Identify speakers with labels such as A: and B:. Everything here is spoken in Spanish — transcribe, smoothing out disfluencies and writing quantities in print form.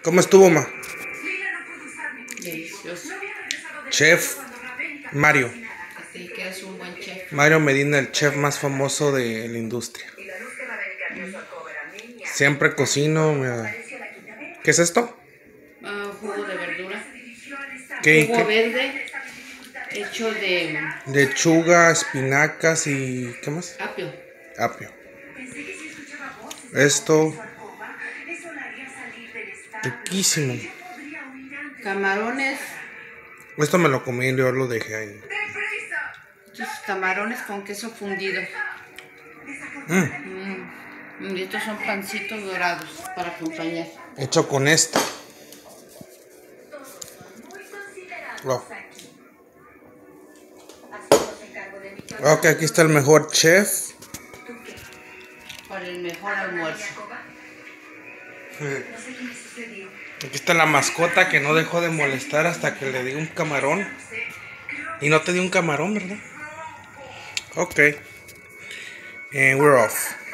A: ¿Cómo estuvo, ma?
B: Delicioso.
A: Chef Mario.
B: Así que es un buen chef.
A: Mario Medina, el chef más famoso de la industria. Siempre cocino. ¿Qué es esto?
B: Jugo de verdura.
A: ¿Qué?
B: Jugo verde hecho de
A: Lechuga, espinacas y... ¿qué más?
B: apio.
A: Apio. Esto... riquísimo.
B: Camarones.
A: Esto me lo comí y yo lo dejé ahí.
B: Estos camarones con queso fundido. Y estos son pancitos dorados para acompañar.
A: Hecho con esto. Wow. Ok, aquí está el mejor chef.
B: Para el mejor almuerzo.
A: Aquí está la mascota que no dejó de molestar hasta que le di un camarón. Y no te di un camarón, ¿verdad? Ok. And we're off.